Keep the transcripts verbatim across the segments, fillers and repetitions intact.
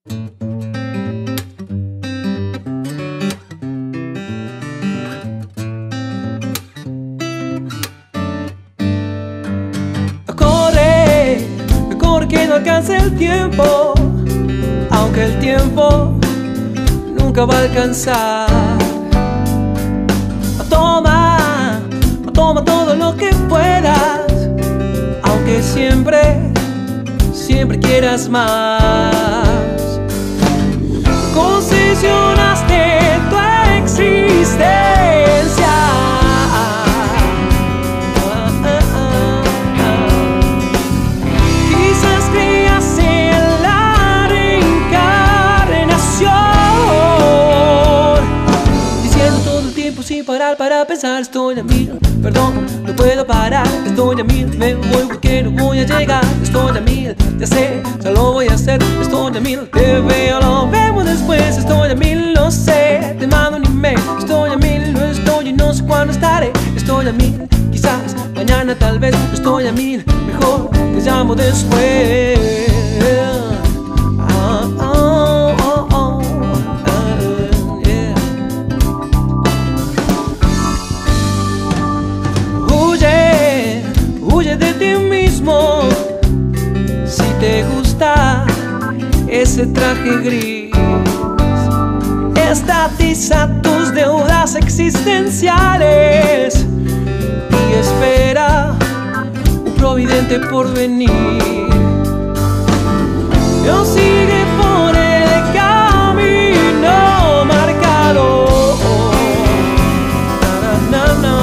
Corre, corre que no alcance el tiempo, aunque el tiempo nunca va a alcanzar. Toma, toma todo lo que puedas, aunque siempre, siempre quieras más. Concesionaste tu existencia. Quizás creas en la reencarnación, diciendo todo el tiempo sin parar para pensar: estoy a mil, perdón, no puedo parar. Estoy a mil, me voy porque no voy a llegar. Estoy a mil, ya sé, ya lo voy a hacer. Estoy a mil, te veo, lo vemos después. Estoy a mil, lo sé, te mando un email. Estoy a mil, no estoy y no sé cuándo estaré. Estoy a mil, quizás mañana, tal vez. Estoy a mil, mejor te llamo después. Ah, oh, oh, oh, ah, yeah. Huye, huye de ti mismo si te gusta ese traje gris. Estatiza tus deudas existenciales y espera un providente porvenir. Yo sigue por el camino marcado. Na, na, na,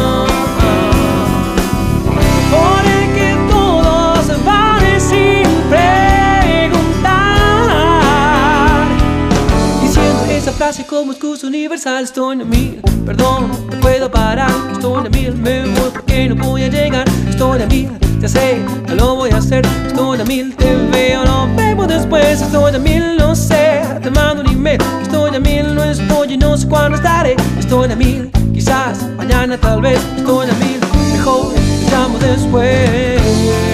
por el que todos van sin preguntar, diciendo esa frase como excusa universal: estoy a mil, perdón, no puedo parar. Estoy a mil, me voy porque no voy a llegar. Estoy a mil, ya sé, ya lo voy a hacer. Estoy a mil, te veo, lo vemos después. Estoy a mil, no sé, te mando un email. Estoy a mil, no estoy y no sé cuándo estaré. Estoy a mil, quizás mañana, tal vez. Estoy a mil, mejor te llamo después.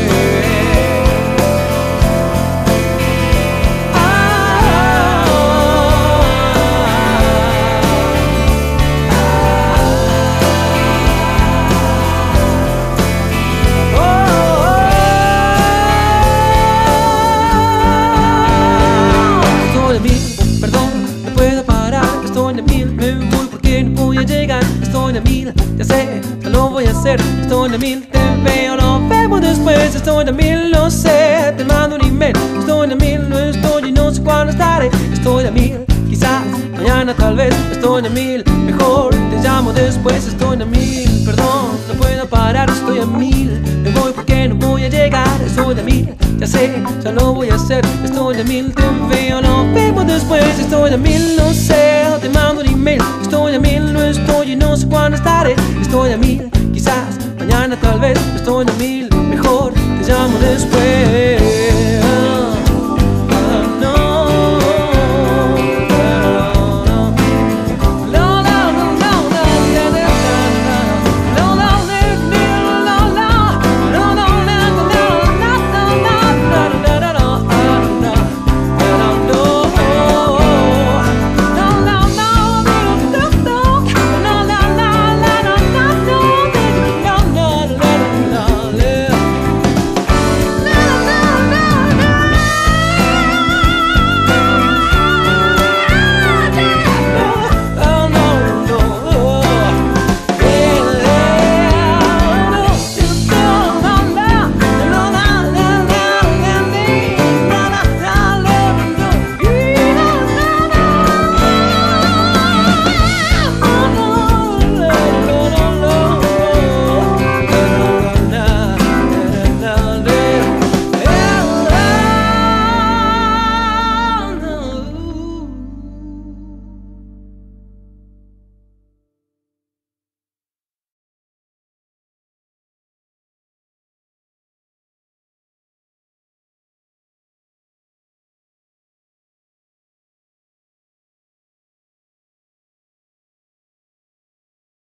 Estoy a mil, ya sé, ya lo voy a hacer. Estoy a mil, te veo, lo vemos después. Estoy a mil, no sé, te mando un email. Estoy a mil, no estoy y no sé cuándo estaré. Estoy a mil, quizás mañana, tal vez. Estoy a mil, mejor te llamo después. Estoy a mil, perdón, no puedo parar. Estoy a mil, me voy porque no voy a llegar. Estoy a mil, ya sé, ya lo voy a hacer. Estoy a mil, te veo, lo vemos después. Estoy a mil, no sé, te mando un email. Estoy a mil, no estoy y no sé cuándo estaré. Estoy a mil, quizás mañana, tal vez. Estoy a mil, mejor te llamo después.